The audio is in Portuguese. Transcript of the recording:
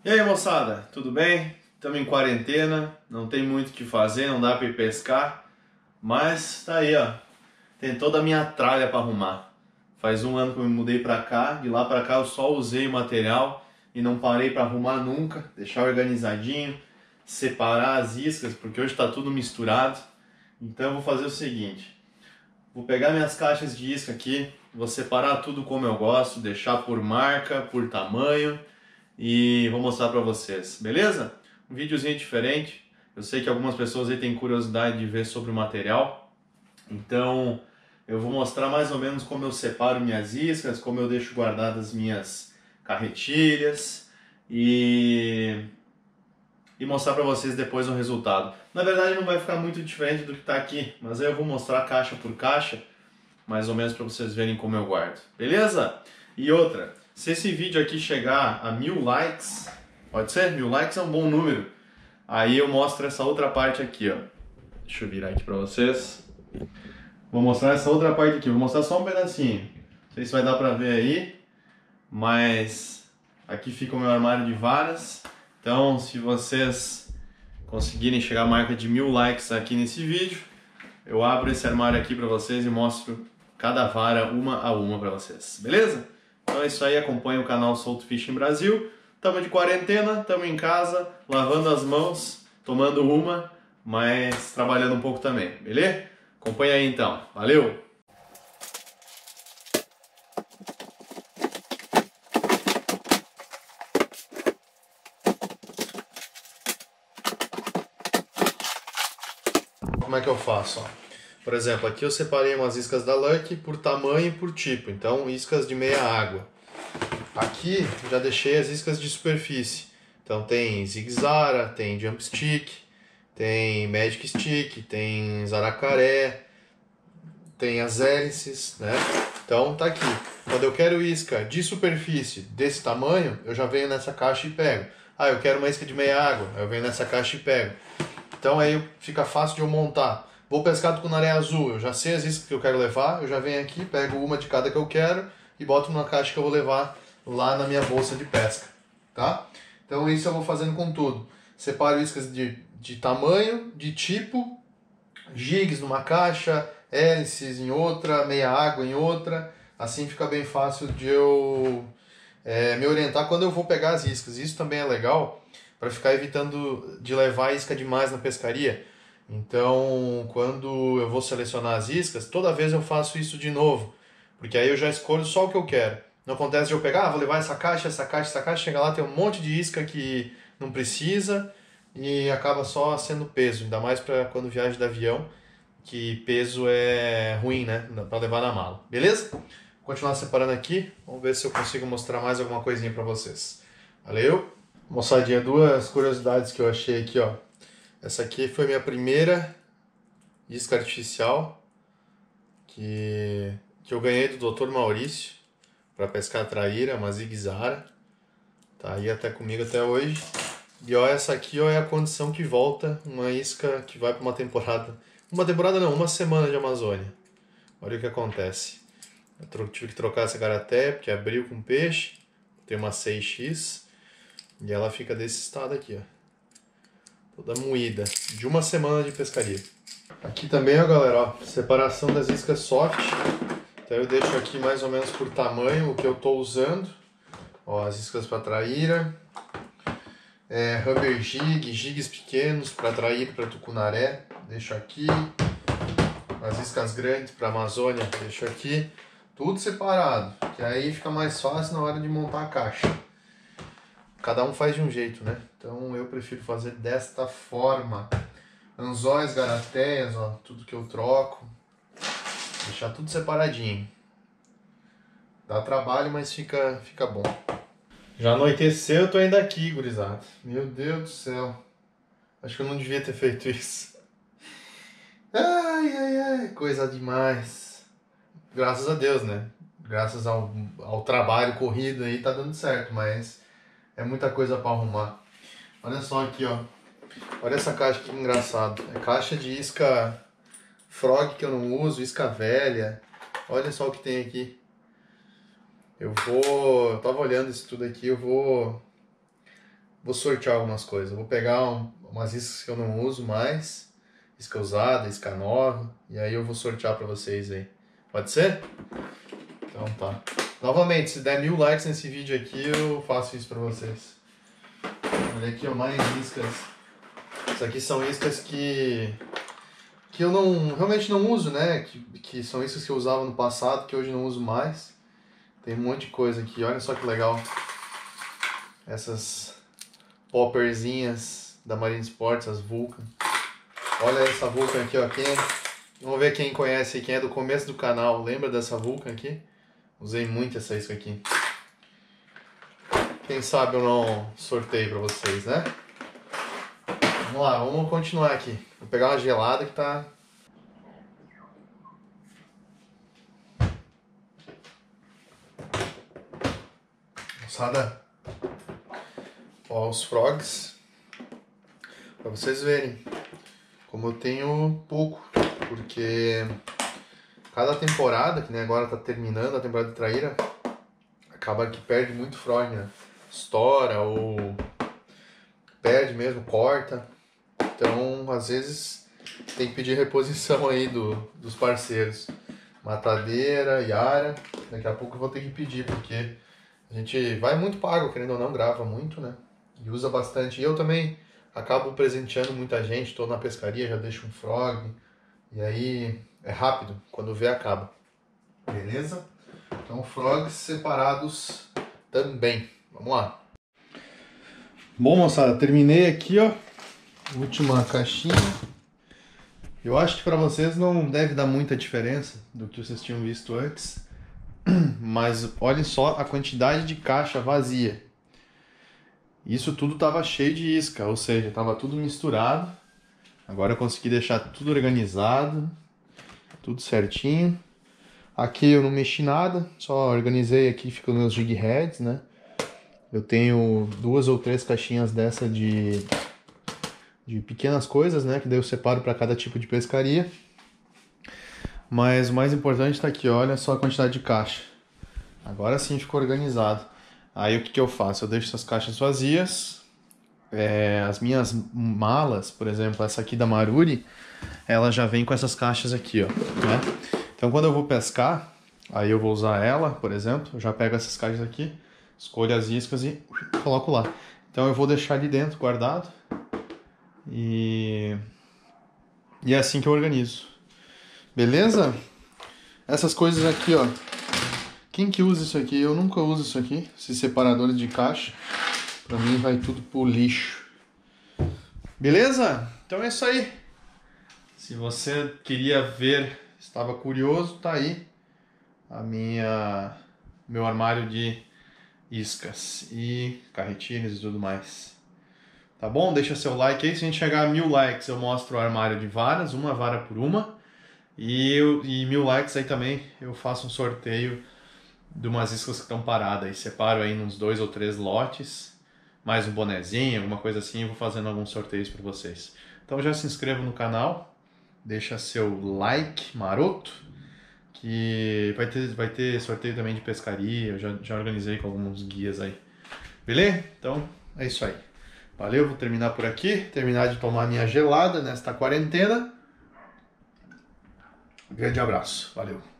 E aí, moçada, tudo bem? Estamos em quarentena, não tem muito o que fazer, não dá para ir pescar, mas tá aí, ó. Tem toda a minha tralha para arrumar. Faz um ano que eu me mudei para cá, de lá para cá eu só usei o material e não parei para arrumar nunca, deixar organizadinho, separar as iscas, porque hoje está tudo misturado. Então eu vou fazer o seguinte, vou pegar minhas caixas de isca aqui, vou separar tudo como eu gosto, deixar por marca, por tamanho, e vou mostrar para vocês, beleza? Um videozinho diferente. Eu sei que algumas pessoas aí têm curiosidade de ver sobre o material, então eu vou mostrar mais ou menos como eu separo minhas iscas, como eu deixo guardadas minhas carretilhas e mostrar para vocês depois o resultado. Na verdade não vai ficar muito diferente do que está aqui, mas aí eu vou mostrar caixa por caixa, mais ou menos para vocês verem como eu guardo, beleza? E outra, se esse vídeo aqui chegar a 1000 likes, pode ser? 1000 likes é um bom número. Aí eu mostro essa outra parte aqui, ó. Deixa eu virar aqui pra vocês. Vou mostrar essa outra parte aqui, vou mostrar só um pedacinho. Não sei se vai dar pra ver aí, mas aqui fica o meu armário de varas. Então, se vocês conseguirem chegar à marca de 1000 likes aqui nesse vídeo, eu abro esse armário aqui pra vocês e mostro cada vara uma a uma pra vocês, beleza? Então é isso aí, acompanha o canal Solto Fishing Brasil. Estamos de quarentena, estamos em casa, lavando as mãos, tomando uma, mas trabalhando um pouco também, beleza? Acompanha aí então, valeu! Como é que eu faço? Ó? Por exemplo, aqui eu separei umas iscas da Lucky por tamanho e por tipo, então iscas de meia água. Aqui já deixei as iscas de superfície, então tem Zig Zara, tem Jump Stick, tem Magic Stick, tem Zaracaré, tem as hélices, né? Então tá aqui. Quando eu quero isca de superfície desse tamanho, eu já venho nessa caixa e pego. Ah, eu quero uma isca de meia água, eu venho nessa caixa e pego. Então aí fica fácil de eu montar. Vou pescar tucunaré azul, eu já sei as iscas que eu quero levar, eu já venho aqui, pego uma de cada que eu quero e boto numa caixa que eu vou levar lá na minha bolsa de pesca, tá? Então isso eu vou fazendo com tudo. Separo iscas de tamanho, de tipo, jigs numa caixa, hélices em outra, meia água em outra. Assim fica bem fácil de eu me orientar quando eu vou pegar as iscas. Isso também é legal para ficar evitando de levar isca demais na pescaria. Então, quando eu vou selecionar as iscas, toda vez eu faço isso de novo, porque aí eu já escolho só o que eu quero. Não acontece de eu pegar, vou levar essa caixa, essa caixa, essa caixa, chega lá tem um monte de isca que não precisa e acaba só sendo peso, ainda mais para quando viaja de avião, que peso é ruim, né, para levar na mala. Beleza? Vou continuar separando aqui, vamos ver se eu consigo mostrar mais alguma coisinha para vocês. Valeu! Moçadinha, duas curiosidades que eu achei aqui, ó. Essa aqui foi minha primeira isca artificial que eu ganhei do Dr. Maurício para pescar traíra, uma Zig Zara. Tá aí até comigo até hoje. E ó, essa aqui ó, é a condição que volta, uma isca que vai para uma temporada. Uma temporada não, uma semana de Amazônia. Olha o que acontece. Eu tive que trocar essa garaté porque abriu com peixe. Tem uma 6X e ela fica desse estado aqui, ó. Toda moída, de uma semana de pescaria. Aqui também, ó, galera, ó, separação das iscas soft. Então eu deixo aqui mais ou menos por tamanho o que eu estou usando. Ó, as iscas para traíra, rubber jig, jigs pequenos para traíra, para tucunaré, deixo aqui. As iscas grandes para Amazônia, deixo aqui. Tudo separado, que aí fica mais fácil na hora de montar a caixa. Cada um faz de um jeito, né? Então eu prefiro fazer desta forma. Anzóis, garatéias, ó, tudo que eu troco. Deixar tudo separadinho. Dá trabalho, mas fica bom. Já anoiteceu, eu tô ainda aqui, gurizada. Meu Deus do céu. Acho que eu não devia ter feito isso. Ai, ai, ai, coisa demais. Graças a Deus, né? Graças ao trabalho corrido aí tá dando certo, mas é muita coisa para arrumar. Olha só aqui, ó. Olha essa caixa que engraçado. É caixa de isca frog que eu não uso, isca velha. Olha só o que tem aqui. Eu tava olhando isso tudo aqui, eu vou vou sortear algumas coisas. Eu vou pegar umas iscas que eu não uso mais, isca usada, isca nova, e aí eu vou sortear pra vocês aí. Pode ser? Então tá. Novamente, se der 1000 likes nesse vídeo aqui, eu faço isso pra vocês. Olha aqui, ó, mais iscas. Isso aqui são iscas que eu realmente não uso, né? Que são iscas que eu usava no passado, que hoje não uso mais. Tem um monte de coisa aqui, olha só que legal. Essas popperzinhas da Marine Sports, as Vulcan. Olha essa Vulcan aqui, ó. Vamos ver quem conhece, quem é do começo do canal. Lembra dessa Vulcan aqui? Usei muito essa isca aqui. Quem sabe eu não sorteio pra vocês, né? Vamos lá, vamos continuar aqui. Vou pegar uma gelada que tá... Moçada, ó, os frogs, pra vocês verem como eu tenho pouco, porque cada temporada, que nem agora tá terminando a temporada de traíra, acaba que perde muito frog, né? Estoura ou perde mesmo, corta. Então, às vezes, tem que pedir reposição aí dos parceiros. Matadeira, Yara, daqui a pouco eu vou ter que pedir, porque a gente vai muito pago, querendo ou não, grava muito, né? E usa bastante. E eu também acabo presenteando muita gente, tô na pescaria, já deixo um frog. E aí é rápido, quando vê acaba. Beleza? Então frogs separados também. Vamos lá. Bom, moçada, terminei aqui, ó. Última caixinha. Eu acho que para vocês não deve dar muita diferença do que vocês tinham visto antes. Mas olhem só a quantidade de caixa vazia. Isso tudo estava cheio de isca, ou seja, estava tudo misturado. Agora eu consegui deixar tudo organizado, tudo certinho. Aqui eu não mexi nada, só organizei aqui, ficam meus jig heads, né? Eu tenho 2 ou 3 caixinhas dessa de pequenas coisas, né? Que daí eu separo para cada tipo de pescaria. Mas o mais importante está aqui, olha só a quantidade de caixa. Agora sim ficou organizado. Aí o que eu faço? Eu deixo essas caixas vazias. As minhas malas, por exemplo, essa aqui da Maruri, ela já vem com essas caixas aqui, ó, né? Então quando eu vou pescar, aí eu vou usar ela, por exemplo, eu já pego essas caixas aqui, escolho as iscas e coloco lá. Então eu vou deixar ali dentro, guardado. E é assim que eu organizo. Beleza? Essas coisas aqui, ó. Quem que usa isso aqui? Eu nunca uso isso aqui, esses separadores de caixa. Pra mim vai tudo pro lixo. Beleza? Então é isso aí. Se você queria ver, estava curioso, tá aí meu armário de iscas e carretilhas e tudo mais. Tá bom? Deixa seu like aí. Se a gente chegar a 1000 likes, eu mostro o armário de varas, uma vara por uma. E 1000 likes aí também eu faço um sorteio de umas iscas que estão paradas. Aí separo aí uns 2 ou 3 lotes, mais um bonezinho, alguma coisa assim, e vou fazendo alguns sorteios para vocês. Então já se inscreva no canal, deixa seu like maroto, que vai ter sorteio também de pescaria, eu já organizei com alguns guias aí. Beleza? Então é isso aí. Valeu, vou terminar por aqui, terminar de tomar minha gelada nesta quarentena. Grande abraço, valeu.